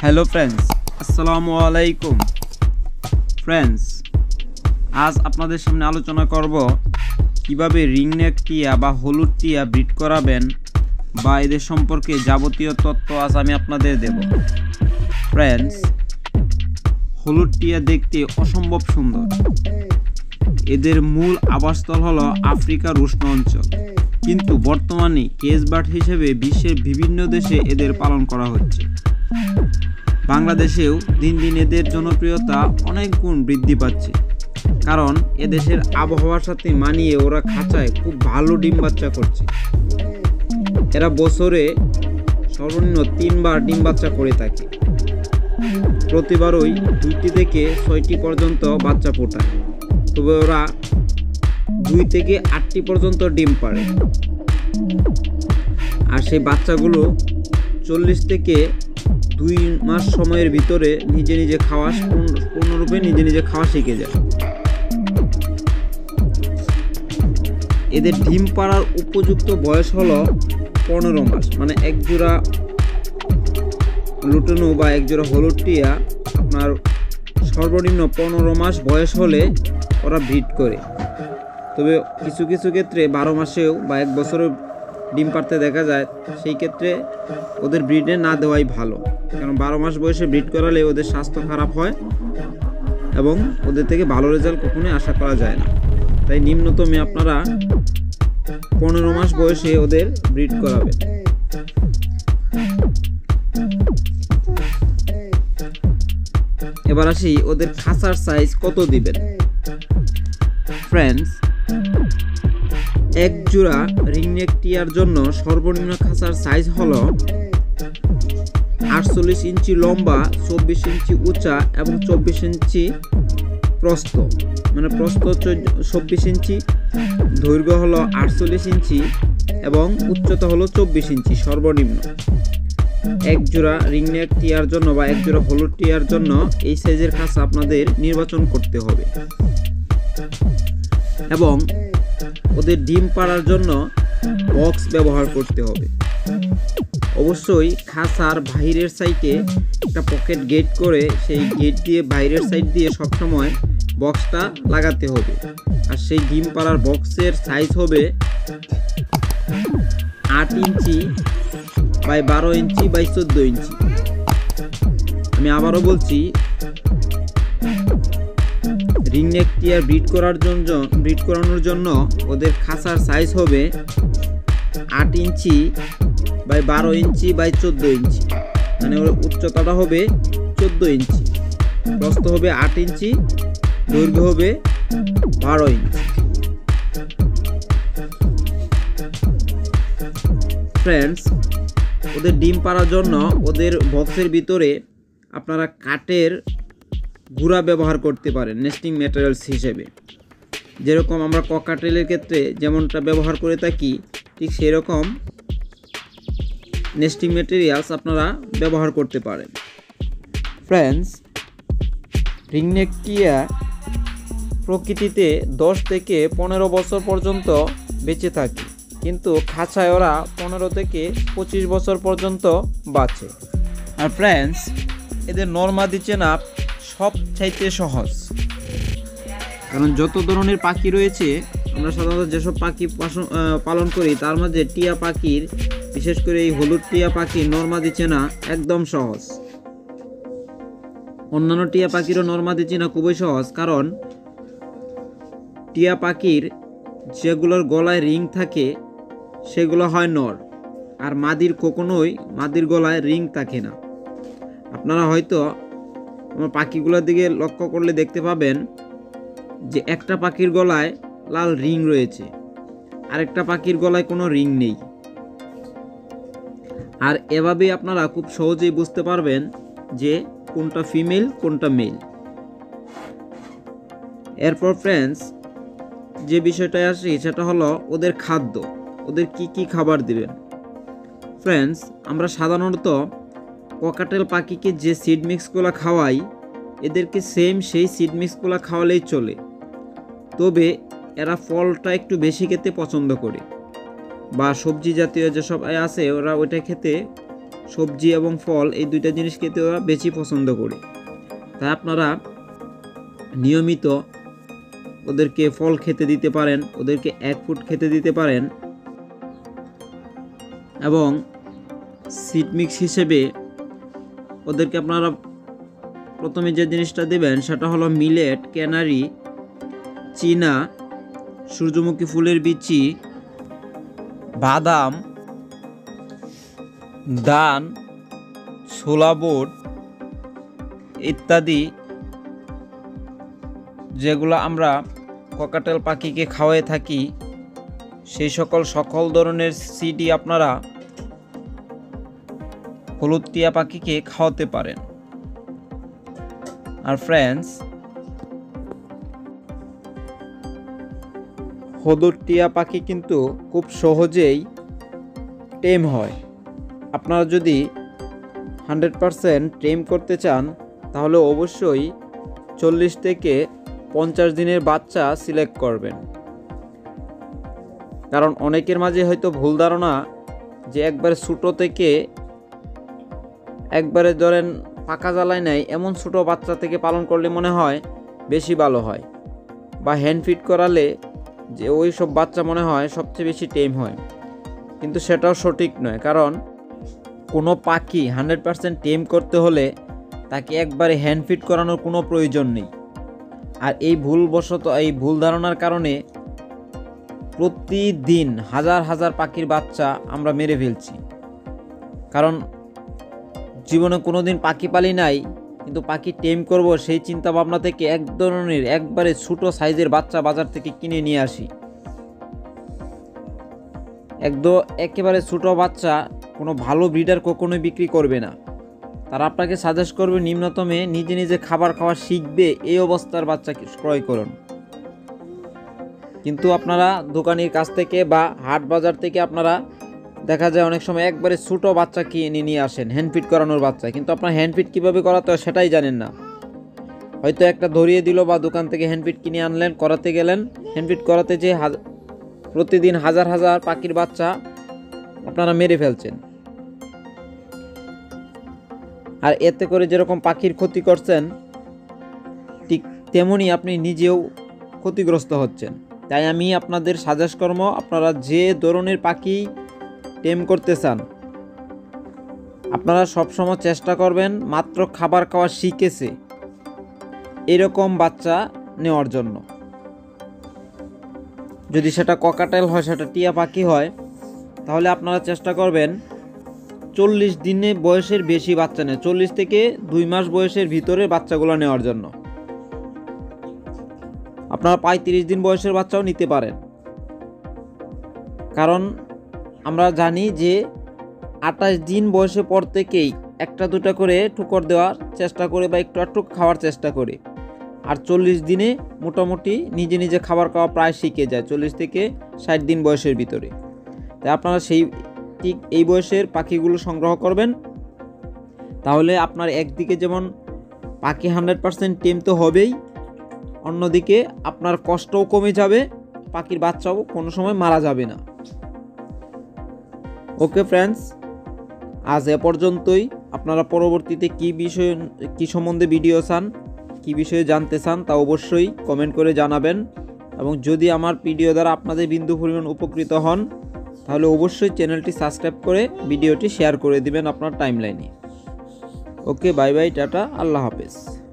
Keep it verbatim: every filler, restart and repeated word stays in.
Hello friends, আসসালামু আলাইকুম। Friends, আজ আপনাদের সামনে আলোচনা করব কিভাবে রিংনেক টিয়া বা হলুদ টিয়া ব্রিড করাবেন বা এদের সম্পর্কে যাবতীয় তথ্য আজ আমি আপনাদের দেব। ফ্রেন্ডস, হলুদ টিয়া দেখতে অসম্ভব সুন্দর। এদের মূল আবাসস্থল হলো আফ্রিকার উষ্ণ অঞ্চল, কিন্তু বর্তমানে কেজ বার্ড হিসেবে বিশ্বের বিভিন্ন দেশে এদের পালন করা হচ্ছে। বাংলাদেশেও দিন দিন এদের জনপ্রিয়তা অনেক গুণ বৃদ্ধি পাচ্ছে, কারণ এদেশের আবহাওয়ার সাথে মানিয়ে ওরা খাঁচায় খুব ভালো ডিম বাচ্চা করছে। এরা বছরে সর্বনিম্ন তিনবার ডিম বাচ্চা করে থাকে। প্রতিবারই দুইটি থেকে ছয়টি পর্যন্ত বাচ্চা ফোটায়, তবে ওরা দুই থেকে আটটি পর্যন্ত ডিম পারে। আর সেই বাচ্চাগুলো চল্লিশ থেকে দুই মাস সময়ের ভিতরে নিজে নিজে খাওয়া পূর্ণরূপে নিজে নিজে খাওয়া শিখে যায়। এদের ডিম পাড়ার উপযুক্ত বয়স হলো পনেরো মাস, মানে এক জোড়া লুটানো বা এক জোড়া হলুদ টিয়া আপনার সর্বনিম্ন পনেরো মাস বয়স হলে ওরা ব্রিড করে। তবে কিছু কিছু ক্ষেত্রে বারো মাসেও বা এক বছরেও ডিম পাড়তে দেখা যায়। সেই ক্ষেত্রে ওদের ব্রিডে না দেওয়াই ভালো, কারণ বারো মাস বয়সে ব্রিড করালে ওদের স্বাস্থ্য খারাপ হয় এবং ওদের থেকে ভালো রেজাল্ট কখনোই আশা করা যায় না। তাই নিম্নতমে আপনারা পনেরো মাস বয়সে ওদের ব্রিড করাবেন। এবার আসি ওদের খাঁচার সাইজ কত দিবেন। ফ্রেন্ডস, এক জোড়া রিংনেক টিয়ার জন্য সর্বনিম্ন খাঁচার সাইজ হলো আটচল্লিশ ইঞ্চি লম্বা, চব্বিশ ইঞ্চি উঁচা এবং চব্বিশ ইঞ্চি প্রস্থ, মানে প্রস্থ চব্বিশ ইঞ্চি, দৈর্ঘ্য হলো আটচল্লিশ ইঞ্চি এবং উচ্চতা হলো চব্বিশ ইঞ্চি সর্বনিম্ন। এক জোড়া রিংনেক টিয়ার জন্য বা এক জোড়া হলুদ টিয়ার জন্য এই সাইজের খাঁচা আপনাদের নির্বাচন করতে হবে। এবং ওদের ডিম পাড়ার জন্য বক্স ব্যবহার করতে হবে। অবশ্যই খাঁচার বাইরের সাইডে একটা পকেট গেট করে সেই গেট দিয়ে বাইরের সাইড দিয়ে সবসময় বক্সটা লাগাতে হবে। আর সেই ডিম পাড়ার বক্সের সাইজ হবে আট ইঞ্চি বাই বারো ইঞ্চি বাই চোদ্দো ইঞ্চি। আমি আবারও বলছি, রিংনেক টিয়ার ব্রিড করার জন্য ব্রিড করানোর জন্য ওদের খাঁচার সাইজ হবে আট ইঞ্চি বাই বারো ইঞ্চি বাই চোদ্দো ইঞ্চি, মানে ওর উচ্চতাটা হবে চোদ্দো ইঞ্চি, প্রস্থ হবে আট ইঞ্চি, দৈর্ঘ্য হবে বারো ইঞ্চি। ফ্রেন্ডস, ওদের ডিম পাড়ার জন্য ওদের বক্সের ভিতরে আপনারা কাঠের গুঁড়া ব্যবহার করতে পারেন নেস্টিং ম্যাটেরিয়ালস হিসেবে। যেরকম আমরা ককাটেলের ক্ষেত্রে যেমনটা ব্যবহার করে থাকি, ঠিক সেই রকম নেস্টিং ম্যাটেরিয়ালস আপনারা ব্যবহার করতে পারেন। ফ্রেন্ডস, রিংনেক টিয়া প্রকৃতিতে দশ থেকে পনেরো বছর পর্যন্ত বেঁচে থাকে, কিন্তু খাঁচায় ওরা পনেরো থেকে পঁচিশ বছর পর্যন্ত বাঁচে। আর ফ্রেন্ডস, এদের নরমাদি চেনা সব চাইতে সহজ, কারণ যত ধরনের পাখি রয়েছে আমরা সাধারণত যেসব পাখি পালন করি তার মধ্যে টিয়া পাখির, বিশেষ করে এই হলুদ টিয়া পাখির নরমাদি চেনা একদম সহজ। অন্যান্য টিয়া পাখিরও নরমাদি চেনা খুবই সহজ, কারণ টিয়া পাখির যেগুলোর গলায় রিং থাকে সেগুলো হয় নর, আর মাদির কখনোই মাদির গলায় রিং থাকে না। আপনারা হয়তো আমার পাখিগুলোর দিকে লক্ষ্য করলে দেখতে পাবেন যে একটা পাখির গলায় লাল রিং রয়েছে, আরেকটা পাখির গলায় কোনো রিং নেই। আর এভাবেই আপনারা খুব সহজেই বুঝতে পারবেন যে কোনটা ফিমেল কোনটা মেল। এরপর ফ্রেন্ডস, যে বিষয়টায় আসি সেটা হলো ওদের খাদ্য, ওদের কি কি খাবার দিবেন। ফ্রেন্ডস, আমরা সাধারণত ককাটেল পাখিকে যে সিড মিক্সগুলো খাওয়াই এদেরকে সেম সেই সিড মিক্সগুলো খাওয়ালেই চলে, তবে এরা ফলটা একটু বেশি খেতে পছন্দ করে, বা সবজি জাতীয় যেসব আছে ওরা ওইটা খেতে সবজি এবং ফল, এই দুইটা জিনিস খেতে ওরা বেশি পছন্দ করে। তাই আপনারা নিয়মিত ওদেরকে ফল খেতে দিতে পারেন, ওদেরকে এক ফুড খেতে দিতে পারেন এবং সিড মিক্স হিসেবে ওদেরকে আপনারা প্রথমে যে জিনিসটা দেবেন সেটা হলো মিলেট, ক্যানারি, চীনা, সূর্যমুখী ফুলের বিচি, বাদাম, ধান, ছোলা বুট ইত্যাদি, যেগুলো আমরা ককাটেল পাখিকে খাওয়াই থাকি, সেই সকল সকল ধরনের সিডই আপনারা হলুদ টিয়া পাখিকে খাওয়াতে পারেন। আর ফ্রেন্ডস, হলুদ টিয়া পাখি কিন্তু খুব সহজেই টেম হয়। আপনারা যদি হান্ড্রেড পারসেন্ট টেম করতে চান তাহলে অবশ্যই চল্লিশ থেকে পঞ্চাশ দিনের বাচ্চা সিলেক্ট করবেন। কারণ অনেকের মাঝে হয়তো ভুল ধারণা যে একবারে ছোটো থেকে একবারে ধরেন পাকা জ্বালায় নেয় এমন ছোটো বাচ্চা থেকে পালন করলে মনে হয় বেশি ভালো হয়, বা হ্যান্ড ফিড করালে যে ওই সব বাচ্চা মনে হয় সবচেয়ে বেশি টেম হয়, কিন্তু সেটাও সঠিক নয়। কারণ কোনো পাখি হান্ড্রেড পারসেন্ট টেম করতে হলে তাকে একবারে হ্যান্ড ফিড করানোর কোনো প্রয়োজন নেই। আর এই ভুলবশত এই ভুল ধারণার কারণে প্রতিদিন হাজার হাজার পাখির বাচ্চা আমরা মেরে ফেলছি। কারণ জীবনে কোনো দিন পাখি পালি নাই, কিন্তু পাখি টেম করব সেই চিন্তা ভাবনা থেকে এক ধরনের একবারে ছোটো সাইজের বাচ্চা বাজার থেকে কিনে নিয়ে আসি। একদম একেবারে ছোটো বাচ্চা কোনো ভালো ব্রিডার কখনোই বিক্রি করবে না। তারা আপনাকে সাজেস্ট করবে নিম্নতমে নিজে নিজে খাবার খাওয়া শিখবে এই অবস্থার বাচ্চা ক্রয় করুন। কিন্তু আপনারা দোকানের কাছ থেকে বা হাট বাজার থেকে আপনারা দেখা যায় অনেক সময় একবারে ছোটো বাচ্চা কিনে নিয়ে আসেন, হ্যান্ডফিট করানোর বাচ্চা, কিন্তু আপনার হ্যান্ডফিট কীভাবে করাতে হয় সেটাই জানেন না। হয়তো একটা ধরিয়ে দিল বা দোকান থেকে হ্যান্ডফিট কিনে আনলেন, করাতে গেলেন, হ্যান্ডফিট করাতে যে প্রতিদিন হাজার হাজার পাখির বাচ্চা আপনারা মেরে ফেলছেন। আর এতে করে যেরকম পাখির ক্ষতি করছেন ঠিক তেমনি আপনি নিজেও ক্ষতিগ্রস্ত হচ্ছেন। তাই আমি আপনাদের সাজেস্ট করব, আপনারা যে ধরনের পাখি টেম করতে চান আপনারা সবসময় চেষ্টা করবেন মাত্র খাবার খাওয়া শিখেছে এরকম বাচ্চা নেওয়ার জন্য। যদি সেটা ককাটেল হয়, সেটা টিয়া পাখি হয়, তাহলে আপনারা চেষ্টা করবেন চল্লিশ দিনে বয়সের বেশি বাচ্চা নেয়, চল্লিশ থেকে দুই মাস বয়সের ভিতরে বাচ্চাগুলো নেওয়ার জন্য। আপনারা পঁয়ত্রিশ দিন বয়সের বাচ্চাও নিতে পারেন। কারণ আমরা জানি যে আঠাশ দিন বয়সের পর থেকেই একটা দুটা করে ঠুকর দেওয়ার চেষ্টা করে বা একটু একটু খাওয়ার চেষ্টা করে, আর চল্লিশ দিনে মোটামুটি নিজে নিজে খাবার খাওয়া প্রায় শিখে যায়, চল্লিশ থেকে ষাট দিন বয়সের ভিতরে। তাই আপনারা সেই ঠিক এই বয়সের পাখিগুলো সংগ্রহ করবেন, তাহলে আপনার একদিকে যেমন পাখি হান্ড্রেড পারসেন্ট টেম তো হবেই, অন্যদিকে আপনার কষ্টও কমে যাবে, পাখির বাচ্চাও কোনো সময় মারা যাবে না। ওকে ফ্রেন্ডস, আজ এ পর্যন্তই। আপনারা পরবর্তীতে কি বিষয়ে কি সম্বন্ধে ভিডিও চান, কি বিষয়ে জানতে চান তা অবশ্যই কমেন্ট করে জানাবেন। এবং যদি আমার ভিডিও দ্বারা আপনাদের বিন্দু পরিমাণ উপকৃত হন তাহলে অবশ্যই চ্যানেলটি সাবস্ক্রাইব করে ভিডিওটি শেয়ার করে দিবেন আপনার টাইমলাইনে। ওকে, বাই বাই, টাটা, আল্লাহ হাফেজ।